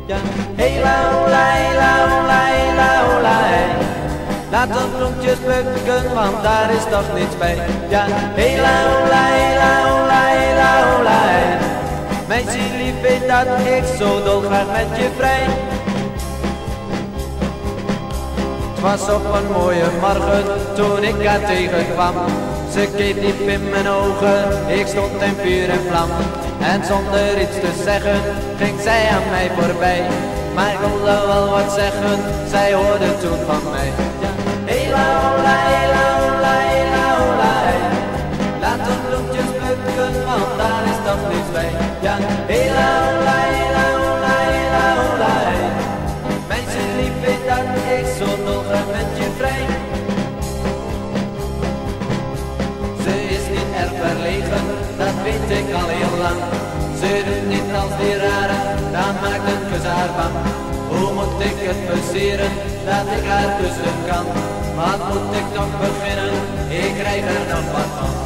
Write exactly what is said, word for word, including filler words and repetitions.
Ja, hela olij, la olij, la olij. Laat ons bloempjes plukken, want daar is toch niets bij. Ja, hela olij, la olij, la olij. Meisje lief, weet dat ik zo dolgraag met je vrij. Het was op een mooie morgen toen ik haar tegenkwam. Ze keek diep in mijn ogen, ik stond in vuur en vlam. En zonder iets te zeggen ging zij aan mij voorbij. Maar ik wilde wel wat zeggen, zij hoorde toen van mij. Ja, hela olij, la olij, la olij. Laat ons bloempjes plukken, want daar is toch niets bij. Ja, hela olij, la olij, la olij. Meisje lief, weet dat ik zo dolgraag met je vrij. Ze is niet erg verlegen, dat weet ik al heel lang. Ze doet niet als die rare, dan maakt een kus haar bang. Hoe moet ik het versieren, dat ik haar kussen kan? Wat moet ik nog beginnen, ik krijg er nog wat van.